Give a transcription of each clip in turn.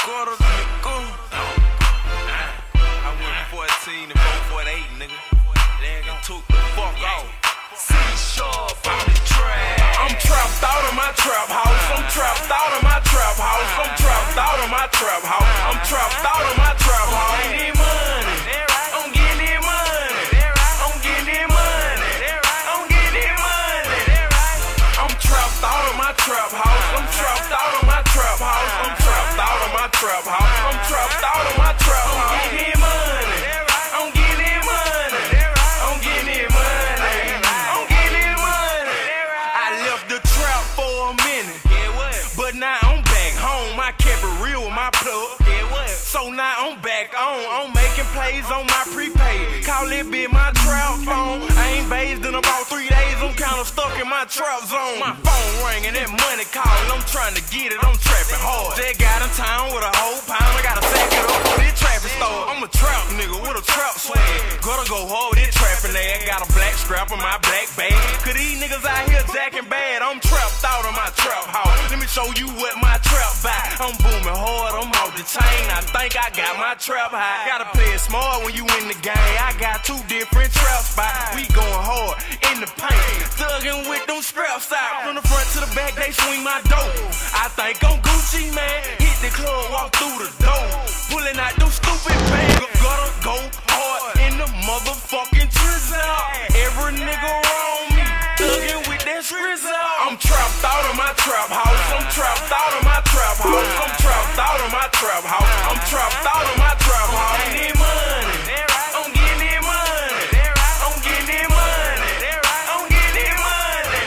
gutter, nigga. I went 14 and 448, nigga. Then I took the fuck off. C-sharp on the track. I'm trapped out of my trap house. I'm trapped out of my trap house. I'm trapped out of my trap house. I'm trapped out of my trap house. I'm getting money. I'm getting money. I'm getting money. I'm getting money. I'm trapped out of my trap house. I'm trapped out of my trap house. I'm trapped out of my trap house. I'm trapped out of my trap house. I'm getting money. I'm getting money. I'm getting money. I'm getting money. I left the trap for a minute, but now I'm back home. I kept it real with my plug. So now I'm back on. I'm making plays on my prepaid. Call it bit my trap phone. I ain't bathed in about 3 days. I'm kinda stuck in my trap zone. My phone ringing, that money calling. I'm trying to get it. I'm trapping hard. Just got in town with a whole pound. I gotta sack it up for this traffic store. I'm a trap nigga with a trap swag. Gotta go hard with this trapping there. Got a black strap in my black bag. Cause these niggas out here jacking bad. I'm trapped out of my trap house. Let me show you what my trap by. I'm booming hard. I'm off the chain. I think I got my trap high. Gotta play it smart when you in the game. I got 2 different trap spots. We going hard in the paint, thugging with them straps out. From the front to the back, they swing my dope. I think I'm Gucci, man. Hit the club, walk through the door, pulling out them stupid bags. Gotta go hard in the motherfucking drizzle. Every nigga around me, thugging with that drizzle. I'm trapped out of my trap house. I'm trapped out of my trap house. I'm trapped out of my trap house. I'm trapped out of my trap house. I'm getting money. I'm getting money. I'm getting money. I'm getting money.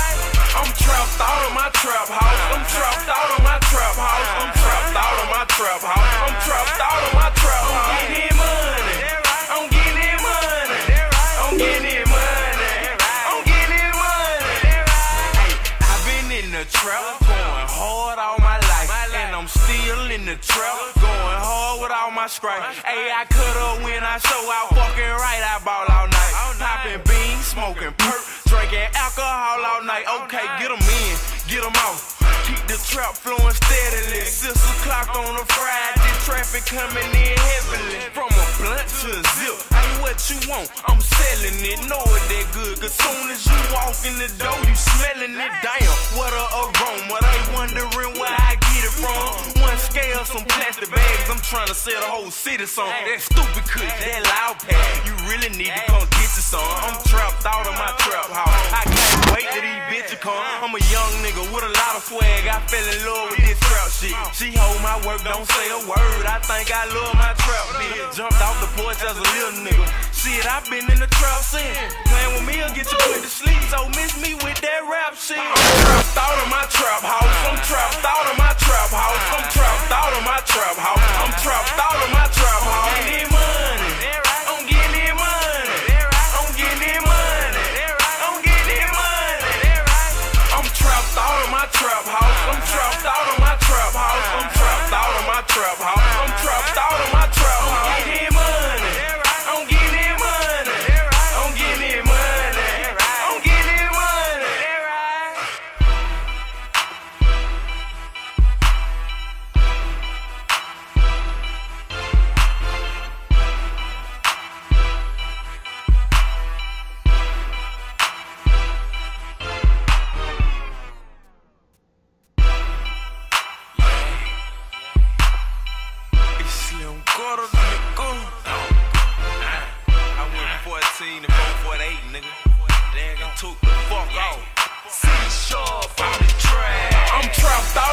I'm trapped out of my trap house. I'm trapped out of my trap house. I'm trapped out of my trap house. I'm trapped out of my trap house. I'm getting money. I'm getting money. I'm getting money. I'm getting money. Hey, I've been in the trap going hard all my life, and I'm still in the trap going hard with all my scrapes. Hey, I cut up when I show out, fucking right, I ball all night. Popping beans, smoking perk, drinking alcohol all night. Okay, get them in, get them out. Keep the trap flowing steadily. 6 o'clock on a Friday, traffic coming in heavily. From a blunt to a zip, ain't what you want, I'm selling it. Know it that good, cause soon as you walk in the door, you smelling it. Damn, what a aroma, they wondering where I get it from. One scale, some plastic bags, I'm trying to sell the whole city song. That stupid kush, that loud pad, you really need to come get your song. I'm trapped out of my trap house. I can't wait till these bitches come. I'm a young nigga with a lot of swag. I fell in love with this trap shit. She hold my work, don't say a word. I think I love my trap bitch. Jumped off the porch as a little nigga. Shit, I been in the trap scene. Playing with me, I'll get you put to sleep. So miss me with that rap shit. I'm trapped out of my trap house. I'm trapped out of my trap house. I'm trapped out of my trap house. I'm trapped out of my trap house. I'm getting money. I'm getting money. I'm getting money. I'm getting money. I'm trapped out of my trap house. I'm trapped out of my trap house. I'm trapped out of my trap house. I'm trapped out of my trap house. I'm getting money. I'm getting money. I'm getting money. I'm getting money. Gutter, nigga. I went 14 and 448, nigga. Then I took the fuck off. C-sharp on the track. I'm trapped out